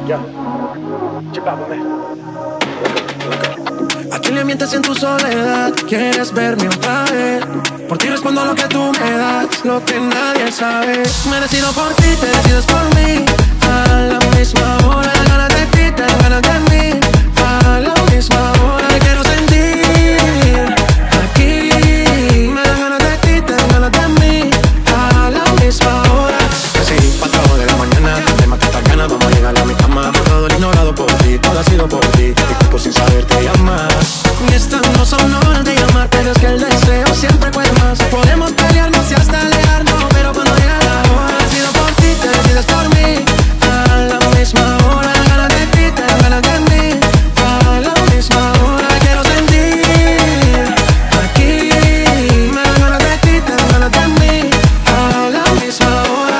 Ya, chipápame. ¿A quién le mientes en tu soledad? ¿Quieres verme otra vez? Por ti respondo lo que tú me das, lo que nadie sabe. Me decido por ti, te decides por mí. A la misma hora, las ganas de ti, te dan ganas de mí. A la misma hora, te quiero sentir aquí. Me dan ganas de ti, te dan ganas de mí. A la misma hora. Así, 4 de la mañana, te mato esta ganas, vamos a llegar a mi cama. Todo lo ignorado por ti, todo ha sido por ti. Mi cuerpo sin saber te llama. Y estas no son horas de llamar, pero es que el deseo siempre puede más. Podemos pelearnos y hasta alejarnos, pero cuando llega la hora, decido por ti, te decides por mí. A la misma hora, las ganas de ti, te dan ganas de mí. A la misma hora, quiero sentir aquí. Me dan ganas de ti, te dan ganas de mí. A la misma hora.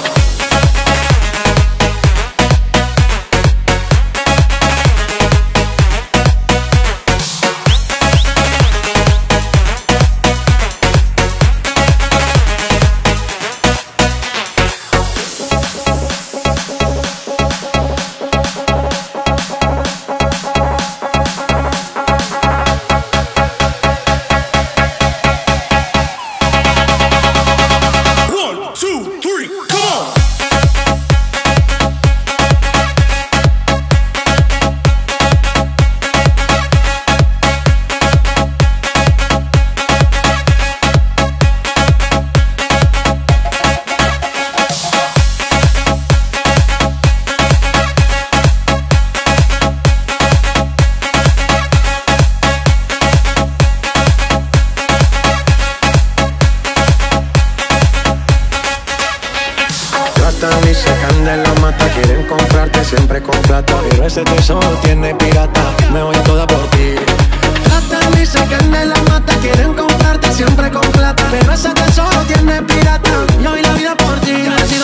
Y sacan de la mata, quieren comprarte siempre con plata. Pero ese tesoro tiene pirata, me voy a toda por ti. Tratan y sacan de la mata, quieren comprarte siempre con plata. Pero ese tesoro tiene pirata, yo vi la vida por ti.